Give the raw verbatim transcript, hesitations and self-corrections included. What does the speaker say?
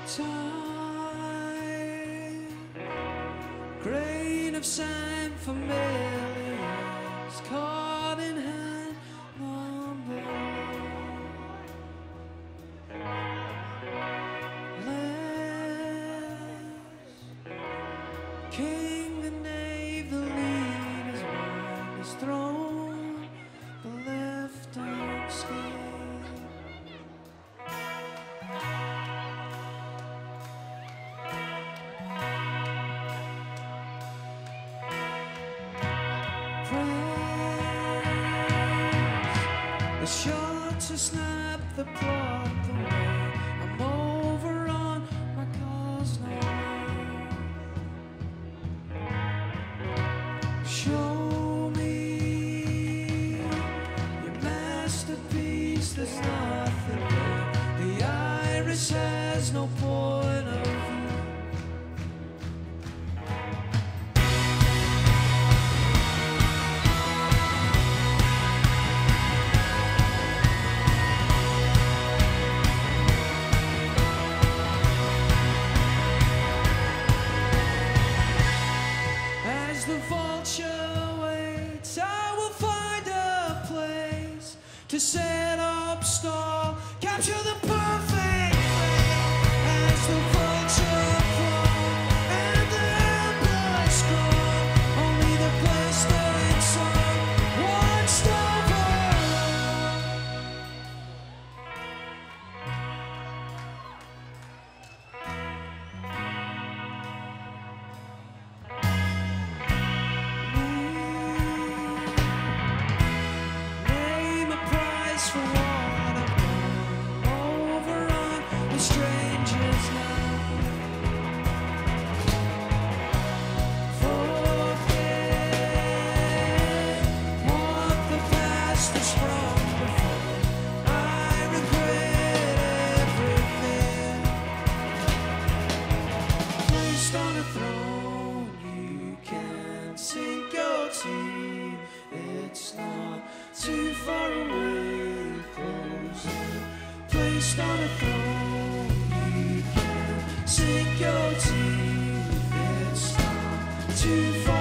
time, grain of sand familiars, caught in hand number. King and knave, the lead is wide, his throne, the left unscathed. Praise the shot to snap the plot the way I'm over on my cause now. Show me your masterpiece, there's nothing there. The iris has no point of view. As the vulture waits, I will find a place to set up stall, capture the perfect frame. As the vulture falls and the embers gone, only the blistering sun watched over. Name a price for what I've gone over on the strangers now. Forget what the past has sprung before. I regret everything. Placed on a throne, you can sink your teeth. It's not too far away, close in. Placed on a throne, you can sink your teeth. It's not too far